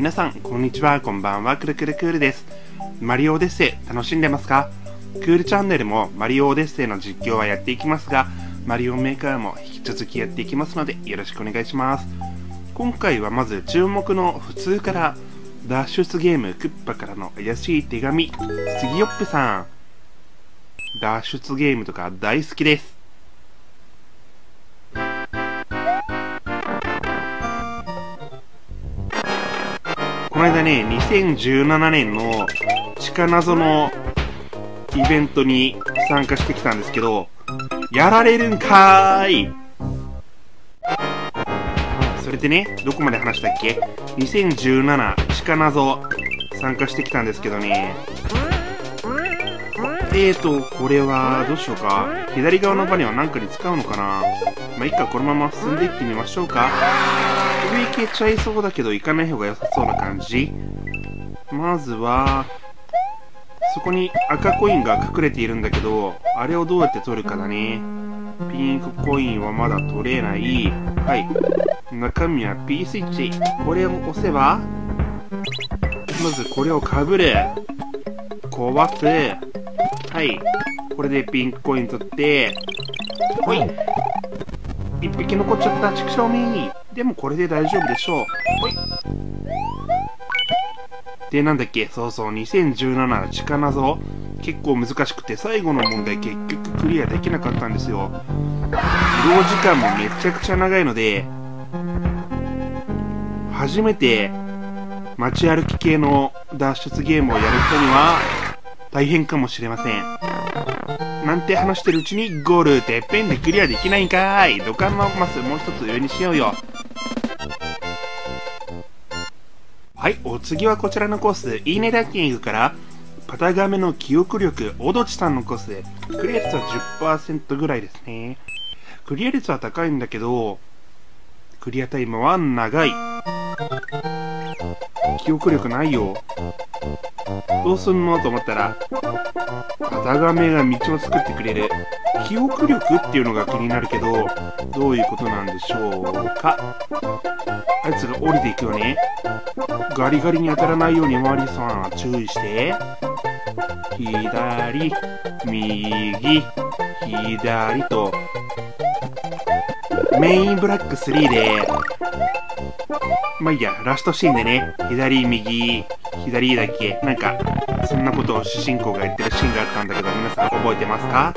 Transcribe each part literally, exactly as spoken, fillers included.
皆さん、こんにちは、こんばんは、くるくるクールです。マリオオデッセイ、楽しんでますか？クールチャンネルもマリオオデッセイの実況はやっていきますが、マリオメーカーも引き続きやっていきますので、よろしくお願いします。今回はまず注目の普通から脱出ゲームクッパからの怪しい手紙、杉よっぺさん。脱出ゲームとか大好きです。この間ね、にせんじゅうななねんの地下謎のイベントに参加してきたんですけど、やられるんかーい。それでね、どこまで話したっけ？ にせんじゅうなな 地下謎参加してきたんですけどね。えーと、これはどうしようか。左側の場には何かに使うのかな。まあ、いっか、このまま進んでいってみましょうか。上行けちゃいそうだけど行かない方が良さそうな感じ。まずは、そこに赤コインが隠れているんだけど、あれをどうやって取るかだね。ピンクコインはまだ取れない。はい。中身は P スイッチ。これを押せば、まずこれをかぶる。壊す。はい。これでピンクコイン取って、ほい。一匹残っちゃった、畜生め。でもこれで大丈夫でしょう。ほい。で、なんだっけ、そうそう、にせんじゅうなな地下謎結構難しくて、最後の問題結局クリアできなかったんですよ。移動時間もめちゃくちゃ長いので、初めて街歩き系の脱出ゲームをやる人には大変かもしれません。なんて話してるうちにゴールてっぺんでクリアできないんかーい。土管のマスもう一つ上にしようよ。はい、お次はこちらのコース、いいねランキングから、パタガメの記憶力、オドチさんのコースで、クリア率は じゅっパーセント ぐらいですね。クリア率は高いんだけど、クリアタイムは長い。記憶力ないよ。どうすんのと思ったら、パタガメが道を作ってくれる。記憶力っていうのが気になるけど、どういうことなんでしょうか。あいつが降りていくよね。ガリガリに当たらないようにマリさん注意して。左、右、左と。メインブラックスリーで、まあいいや、ラストシーンでね、左、右、左だっけ、なんか、そんなことを主人公が言ってるシーンがあったんだけど、皆さん覚えてますか？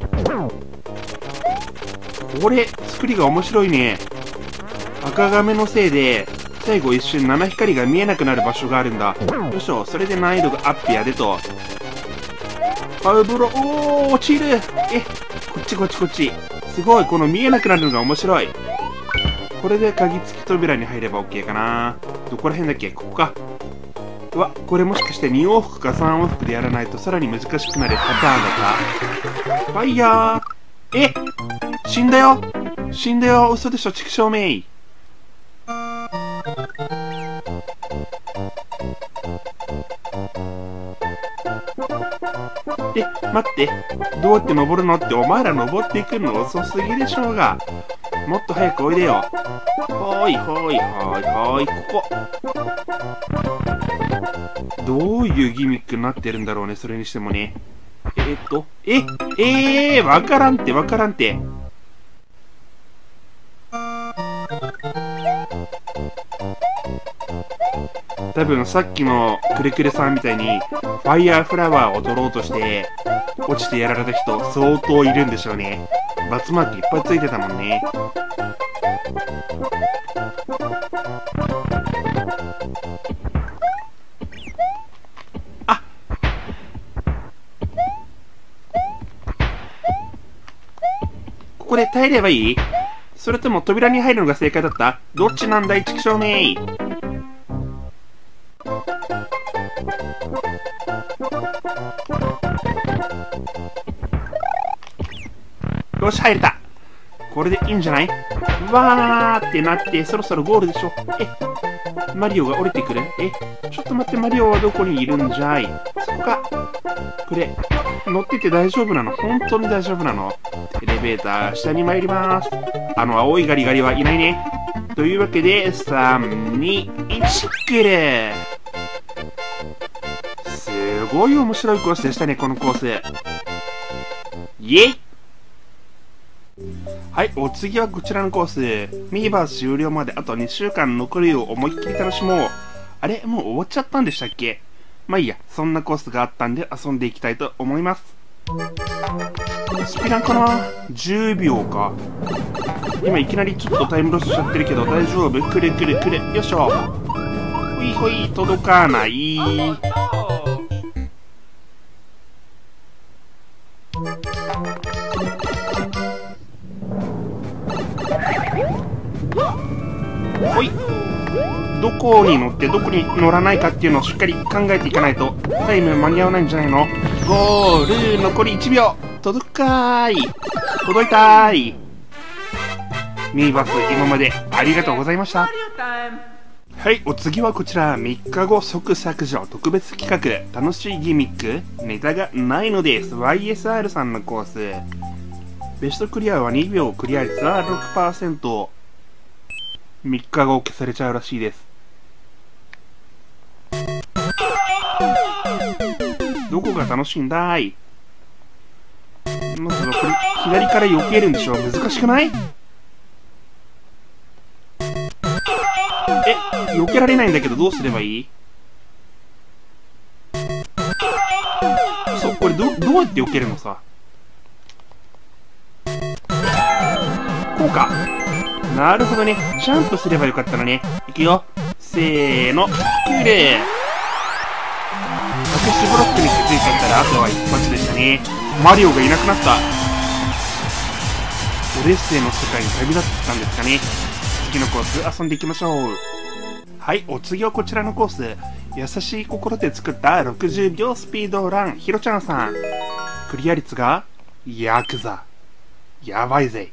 これ、作りが面白いね。赤亀のせいで、最後一瞬七光が見えなくなる場所があるんだ。よいしょ、それで難易度がアップやでと。パウブロ、おー、落ちる。え、こっちこっちこっち。すごい、この見えなくなるのが面白い。これで鍵付き扉に入れば OK かな。どこら辺だっけ？ここか。うわ、これもしかしてに往復かさん往復でやらないとさらに難しくなるパターンだった。ファイヤー。え、死んだよ。死んだよ。嘘でしょ、畜生めい。え、待って。どうやって登るのって、お前ら登っていくの遅すぎでしょうが。もっと早くおいでよ。ほーいほーいほーいほーい、ここ。どういうギミックになってるんだろうね、それにしてもね。えー、っと、え、えー、わからんってわからんって。多分さっきのクレクレさんみたいにファイヤーフラワーを取ろうとして落ちてやられた人相当いるんでしょうね。バツマークいっぱいついてたもんね。あっ、ここで耐えればいい？それとも扉に入るのが正解だった？どっちなんだい、畜生めい。よし、入れた。これでいいんじゃない？わーってなって、そろそろゴールでしょ。え、マリオが降りてくる？え、ちょっと待って、マリオはどこにいるんじゃい？そこか。これ、乗ってて大丈夫なの？本当に大丈夫なの？エレベーター、下に参ります。あの青いガリガリはいないね。 というわけで、さん、に、いち、くる。すごい面白いコースでしたね、このコース。イェイ。はい、お次はこちらのコース。ミーバー終了まであとにしゅうかん残りを思いっきり楽しもう。あれもう終わっちゃったんでしたっけ？まあいいや、そんなコースがあったんで遊んでいきたいと思います。スピランかな ?じゅう 秒か。今いきなりちょっとタイムロスしちゃってるけど大丈夫？くるくるくる。よいしょ。ほいほい、届かない。ほい。どこに乗ってどこに乗らないかっていうのをしっかり考えていかないとタイム間に合わないんじゃないの？ゴール残りいちびょう。届くかーい。届いたーい。ミーバス今までありがとうございました。はい、お次はこちら。みっかご即削除特別企画。楽しいギミックネタがないのです。 ワイエスアール さんのコース。ベストクリアはにびょう、クリア率は ろくパーセント。みっかご消されちゃうらしいです。どこが楽しいんだい？まずはこれ左から避けるんでしょ？難しくない？え、避けられないんだけどどうすればいい？そう、これど、どうやって避けるのさ。こうか。なるほどね。ジャンプすればよかったのね。いくよ。せーの。くる。私ブロックに気づいちゃったらあとは一発でしたね。マリオがいなくなった。オデッセイの世界に旅立ってたんですかね。次のコース遊んでいきましょう。はい、お次はこちらのコース。優しい心で作ったろくじゅうびょうスピードラン。ひろちゃんさん。クリア率がヤクザ。やばいぜ。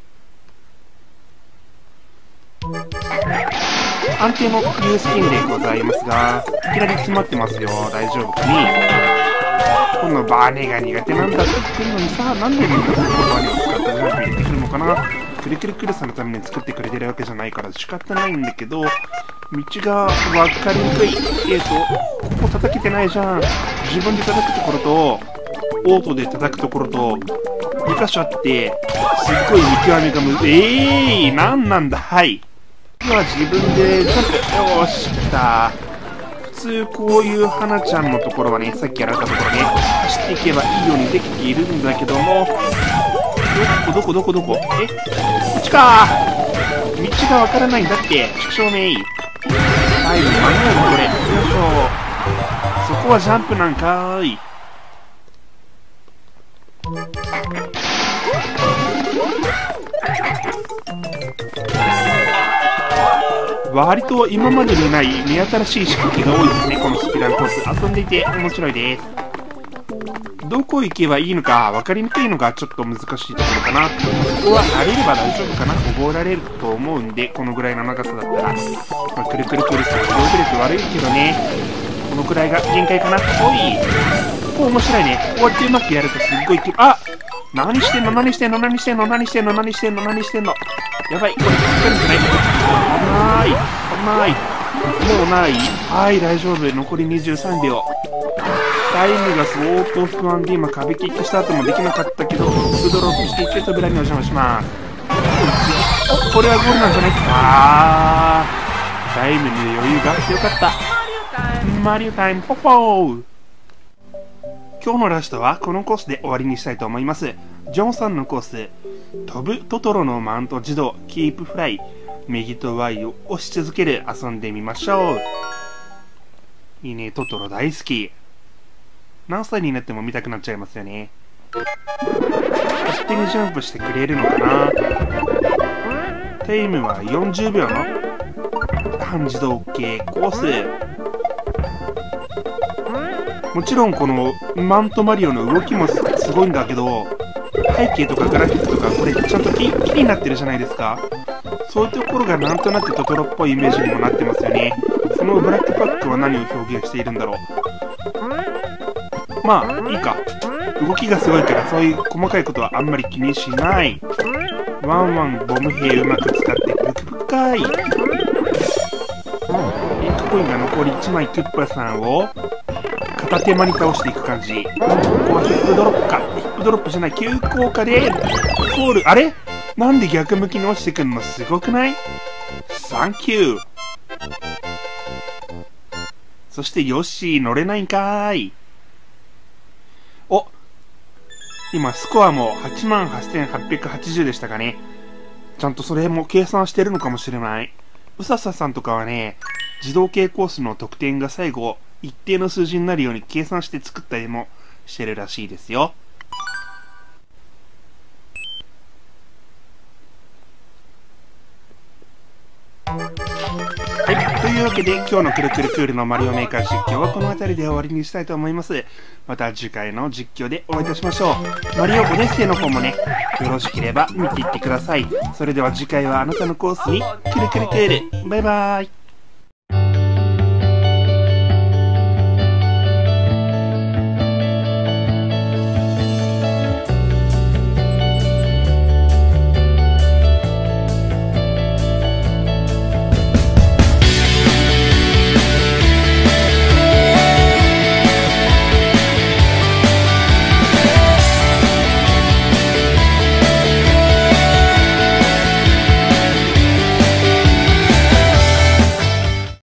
安定のニュースキンでございますが、いきなり詰まってますよ。大丈夫かね？このバーネが苦手なんだって言ってるのにさ、なんでみんなこのバーネを使ったジャンプ入れてくるのかな？くるくるくるさのために作ってくれてるわけじゃないから仕方ないんだけど、道が分かりにくい。えーと、ここ叩けてないじゃん。自分で叩くところと、オートで叩くところと、にかしょあって、すっごい見極めがむず、えー、なんなんだ、はい。では自分でジャンプ、よーし、来た。普通こういう花ちゃんのところはね、さっきやられたところね、走っていけばいいようにできているんだけども、どこどこどこどこえこっちかー。道がわからないんだって、縮小名。はい、間に合うこれ。よいしょ。そこはジャンプなんかーい。割と今までにない目新しい仕掛けが多いですね、このスピラルコース。遊んでいて面白いです。どこ行けばいいのか分かりにくいのがちょっと難しいところかな。ここは慣れれば大丈夫かな。覚えられると思うんで、このぐらいの長さだったら。まあ、くるくるくるって記憶力悪いけどね。このくらいが限界かな。おい。ここ面白いね。こうやってうまくやるとすっごいき、あ、何してんの何してんの何してんの何してんの何してんの何してんの。やばい、これかかるんじゃない？危ない、危ない。もうない。はい、大丈夫。残りにじゅうさんびょう。タイムが相当不安で今壁キックした後もできなかったけど、フドロップしていって扉にお邪魔します。お、これはゴールなんじゃない？あー、タイムに余裕があってよかった。マリオタイム、ポッポー。今日のラストはこのコースで終わりにしたいと思います。ジョンさんのコース、飛ぶトトロのマウント自動、キープフライ、右と ワイ を押し続ける。遊んでみましょう。いいね、トトロ大好き。何歳になっても見たくなっちゃいますよね。勝手にジャンプしてくれるのかな。タイムはよんじゅうびょうの半自動系コース。もちろんこのマントマリオの動きもすごいんだけど、背景とかグラフィックとかこれちゃんとキキになってるじゃないですか。そういうところがなんとなくトトロっぽいイメージにもなってますよね。そのブラックパックは何を表現しているんだろう。まあいいか。動きがすごいからそういう細かいことはあんまり気にしない。 ワンワンボム兵うまく使ってブクブクかい。インクコインが残りいちまいクッパさんを片手間に倒していく感じ。ここはヒップドロップか。ヒップドロップじゃない、急降下で、ゴール。あれなんで逆向きに落ちてくるのすごくない？サンキュー。そしてヨッシー乗れないんかーい。お、今スコアも はちまんはっせんはっぴゃくはちじゅう でしたかね。ちゃんとそれも計算してるのかもしれない。うさささんとかはね、自動系コースの得点が最後一定の数字になるように計算して作った絵もしてるらしいですよ。はい、というわけで今日のくるくるクールのマリオメーカー実況はこの辺りで終わりにしたいと思います。また次回の実況でお会いいたしましょう。マリオオデッセイの方もね、よろしければ見ていってください。それでは次回はあなたのコースにくるくるクール。バイバーイ。